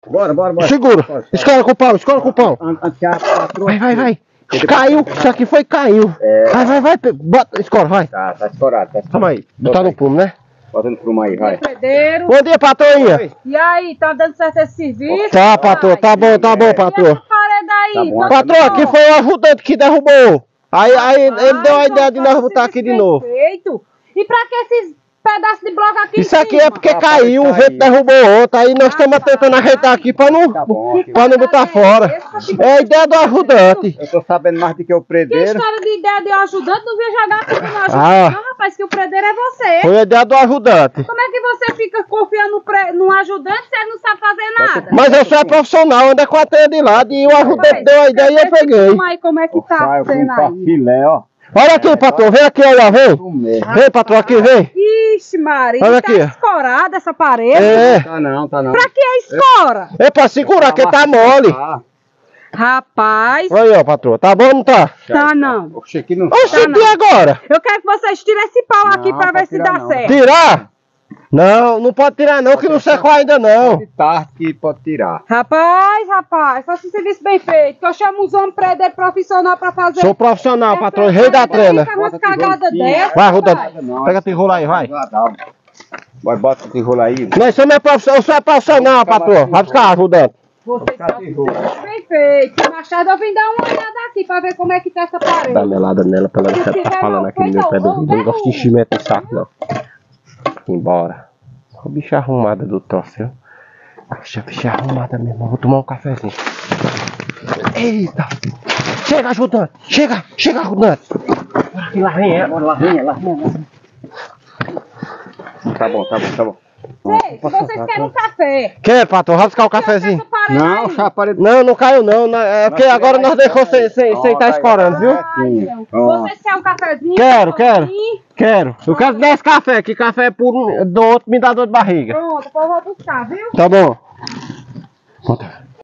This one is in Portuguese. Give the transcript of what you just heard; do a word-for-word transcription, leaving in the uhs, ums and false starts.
Bora, bora, bora. Segura. Bora, Escola com o pau, escola com o pau. Vai, vai, vai. Caiu, isso aqui foi, caiu. É. Vai, vai, vai. Bota, escola, vai. Tá, tá escorado, tá escorado. Calma aí, botar no prumo, né? Bota no prumo aí, vai. Pedreiro. Bom dia, patroinha. E aí, tá dando certo esse serviço? Tá, patrô, tá bom, tá bom, E essa patrô. parede aí? Tá bom. Quanto Patrô, for? aqui foi o ajudante que derrubou. Aí, aí ele deu a Ai, ideia de nós como botar esse aqui de novo. perfeito. E pra que esses pedaços de bloco aqui Isso em aqui cima? é porque Rapaz, caiu, o vento caiu. derrubou outro. Aí nós estamos Rapaz. tentando ajeitar aqui pra não, Tá bom. pra não botar fora. É a ideia do ajudante. Eu tô sabendo mais do que o Que predeiro. história de ideia de ajudante? Não vinha jogar tudo no ajudante, Ah. não, rapaz, que o predeiro é você. Foi a ideia do ajudante. Como é que você fica confiando no, pre... no ajudante se ele não sabe fazer nada? Mas eu sou é profissional, anda com a teia de lado e o ajudante deu a ideia e eu peguei. Como aí, como é que tá Sai com sendo aí? filé, ó. Olha aqui, patrão, vem aqui, olha, vem. Tu mesmo. Vem, patrão, aqui, vem. Ixi, Maria, Olha tá aqui. escorada essa parede. É. Tá não, tá não. Pra que é escora? É pra segurar, que tá mole. Tá. Rapaz, Olha aí, ó, patrão, tá bom ou não tá? tá não. Oxe, aqui não. Oxi, Tá, não. e agora? Eu quero que vocês tirem esse pau aqui Não, pra ver pode se tirar dá não. certo. Tirar? Não, não pode tirar não, que não secou ainda não. De tarde que pode tirar. Rapaz, rapaz, faça um serviço bem feito, que eu chamo os homens predeiro profissional pra fazer. Sou profissional, essa patrão, rei da parede aí, trena. faz umas Bota tijolo cagadas sim. dessas. Vai, Ruda, rapaz. pega a tijolo aí, vai. Vai, bota o tijolo aí. Mas você não é profissional, eu sou é profissional, patrão. Vai buscar ajudante. Vocês fazem um serviço bem feito. Machado, eu vim dar uma olhada aqui pra ver como é que tá essa parede. Dá melada nela pra ela não ficar falando aqui no meu pé do ouvido. Eu não gosto de enchimento de saco, não. Embora. O bicho arrumada do troço, viu? Bicha, bicha arrumada mesmo. Vou tomar um cafezinho. Eita! Chega, ajudante! Chega! Chega, ajudante! Bora aqui, lá vem ela. Lá vem, lá vem. Tá bom, tá bom, tá bom. Ei, se vocês querem um café. Quer, patrão? Vai buscar o cafezinho. Essa parede Não, aí. chapa de... Não, não caiu não. não, É porque Nós agora tiramos nós deixou aí. sem sem sem tá escorando, viu? Ai, Deus. Ó. Vocês querem um cafezinho? Quero, Um quero. pouquinho? Quero. Eu quero dez café, que café é puro, do outro me dá dor de barriga. Pronto, depois eu vou buscar, viu? Tá bom. Bota.